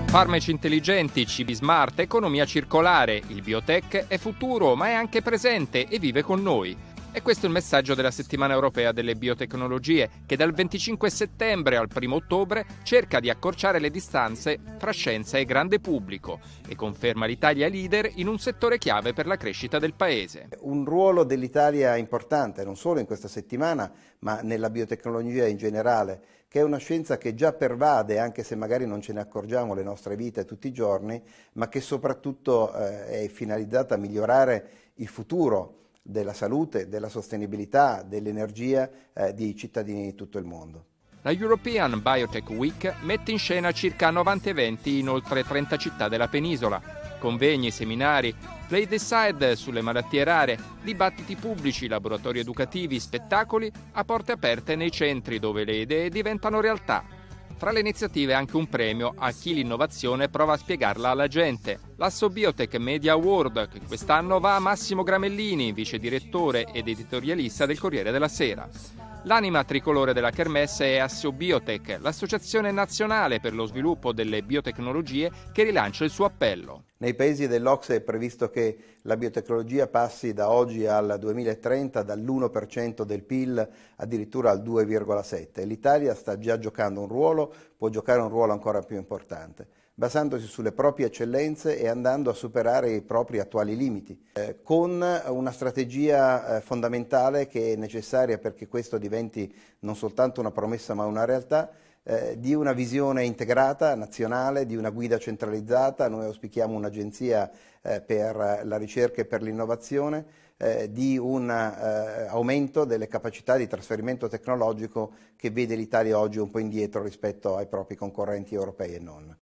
Farmaci intelligenti, cibi smart, economia circolare. Il biotech è futuro, ma è anche presente e vive con noi. E questo è il messaggio della Settimana Europea delle Biotecnologie, che dal 25 settembre al 1 ottobre cerca di accorciare le distanze fra scienza e grande pubblico e conferma l'Italia leader in un settore chiave per la crescita del Paese. Un ruolo dell'Italia importante, non solo in questa settimana, ma nella biotecnologia in generale, che è una scienza che già pervade, anche se magari non ce ne accorgiamo, le nostre vite tutti i giorni, ma che soprattutto è finalizzata a migliorare il futuro della salute, della sostenibilità, dell'energia dei cittadini di tutto il mondo. La European Biotech Week mette in scena circa 90 eventi in oltre 30 città della penisola. Convegni, seminari, play decide sulle malattie rare, dibattiti pubblici, laboratori educativi, spettacoli a porte aperte nei centri dove le idee diventano realtà. Fra le iniziative anche un premio a chi l'innovazione prova a spiegarla alla gente. L'Assobiotech Media Award, che quest'anno va a Massimo Gramellini, vice direttore ed editorialista del Corriere della Sera. L'anima tricolore della Kermesse è Assobiotech, l'associazione nazionale per lo sviluppo delle biotecnologie che rilancia il suo appello. Nei paesi dell'OCSE è previsto che la biotecnologia passi da oggi al 2030 dall'1% del PIL addirittura al 2,7%. L'Italia sta già giocando un ruolo, può giocare un ruolo ancora più importante, basandosi sulle proprie eccellenze e andando a superare i propri attuali limiti, con una strategia fondamentale che è necessaria perché questo diventi non soltanto una promessa ma una realtà, di una visione integrata, nazionale, di una guida centralizzata. Noi auspichiamo un'agenzia per la ricerca e per l'innovazione, di un aumento delle capacità di trasferimento tecnologico che vede l'Italia oggi un po' indietro rispetto ai propri concorrenti europei e non.